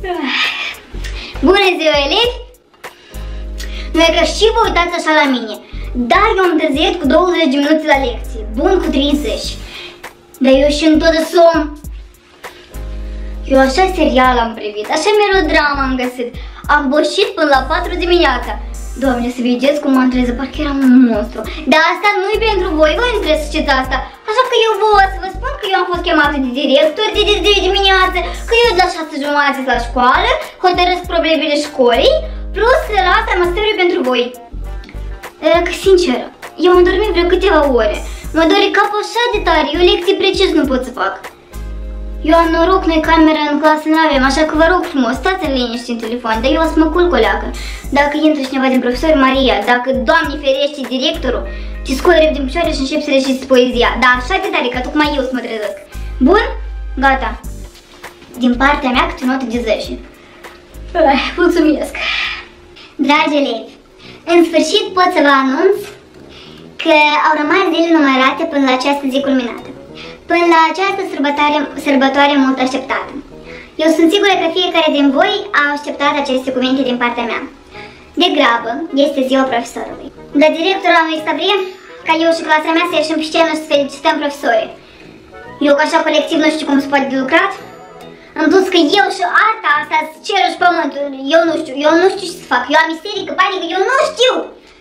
Bună ziua, elevi! Nu e că și vă uitați așa la mine, dar eu am întârziat cu 20 de minute la lecție, bun cu 30. Dar eu și în tot de somn. Eu așa serial am privit, așa melodramă am găsit. Am boșit până la 4 dimineața. Doamne, să vedeți cum m-am trezit, parcă eram un monstru. Dar asta nu-i pentru voi, voi nu trebuie să știți asta. Așa că eu vă să vă spun că eu am fost chemată de director de 10 dimineață, că eu de la 6:30 la școală, hotărăsc problemele școlii, plus la asta mă stăriu pentru voi. Că sincer, eu am dormit vreo câteva ore. Mă dore capul așa de tare, eu lecții precis nu pot să fac. Eu am noroc, noi cameră în clasă nu avem, așa că vă rog frumos, stați în liniște în telefon, dar eu o să mă culc o leacă. Dacă intră cineva din profesori, Maria, dacă, Doamne ferește, directorul, te scoli repede din picioare și începi să reciți poezia. Da, așa de tare, ca tocmai eu să mă trezesc. Bun? Gata. Din partea mea câte o notă de 10. Mulțumesc. Dragi elevi, în sfârșit pot să vă anunț că au rămas zile numărate până la această zi culminată. Până la această sărbătoare mult așteptată. Eu sunt sigură că fiecare din voi a așteptat aceste cuvinte din partea mea. De grabă este ziua profesorului. Dar directorul anului ăsta vrea ca eu și clasa mea să ieșim pe scenă și să felicităm profesorii. Eu ca așa colectiv nu știu cum se poate de lucrat. În plus că eu și arta asta cerul și pământul, eu nu știu ce să fac. Eu am isterică, panică, eu nu știu.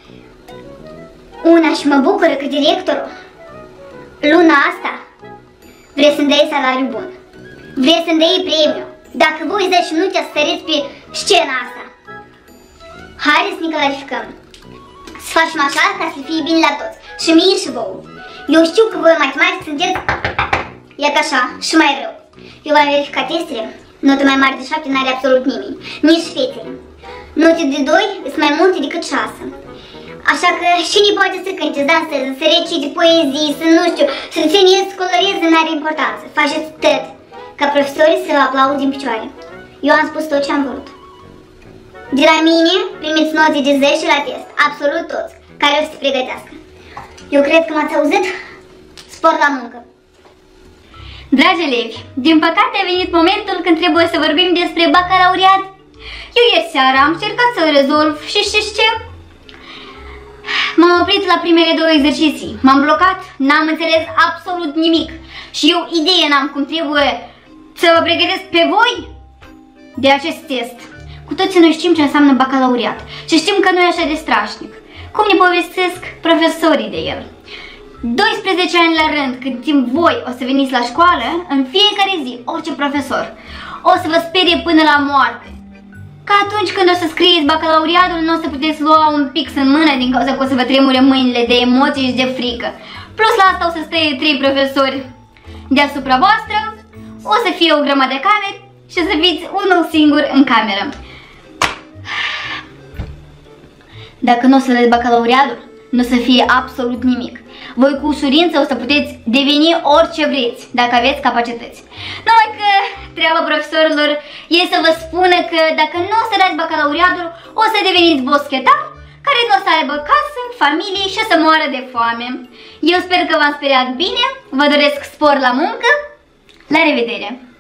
Una și mă bucură că directorul luna asta vrei să-mi dai salariu bun. Vrei să-mi dai premiu. Dacă voi 10 minute să stăriți pe scena asta. Haideți să ne clarificăm. Să facem așa ca să fie bine la toți. Și mie și vouă. Eu știu că voi matematică sunteți e ca așa și mai rău. Eu v-am verificat testele. Note mai mari de 7 n-are absolut nimeni. Nici fetele. Note de 2 sunt mai multe decât 6. Așa că cine poate să cânte, să danseze, să recite poezii, să nu știu, să țineți, să coloreze, n-are importanță. Faceți tot ca profesorii să aplaude în picioare. Eu am spus tot ce am vrut. De la mine primiți note de 10 la test, absolut toți, care o să se pregătească. Eu cred că m-ați auzit? Spor la muncă! Dragi elevi, din păcate a venit momentul când trebuie să vorbim despre bacalaureat. Eu ieri seara am încercat să-l rezolv și știți ce? M-am oprit la primele 2 exerciții, m-am blocat, n-am înțeles absolut nimic și eu idee n-am cum trebuie să vă pregătesc pe voi de acest test. Cu toții noi știm ce înseamnă bacalaureat și știm că nu e așa de strașnic. Cum ne povestesc profesorii de el. 12 ani la rând, cât timp voi o să veniți la școală, în fiecare zi, orice profesor o să vă sperie până la moarte. Ca atunci când o să scrieți bacalaureatul, nu o să puteți lua un pix în mână din cauza că o să vă tremure mâinile de emoții și de frică. Plus la asta o să stea 3 profesori deasupra voastră, o să fie o grămadă de camere și o să fiți unul singur în cameră. Dacă nu o să dați bacalaureatul, nu o să fie absolut nimic. Voi cu ușurință o să puteți deveni orice vreți, dacă aveți capacități. Numai că treaba profesorilor e să vă spună că dacă nu o să dați bacalaureatul, o să deveniți boschetar, care nu o să aibă casă, familie și o să moară de foame. Eu sper că v-am speriat bine, vă doresc spor la muncă, la revedere!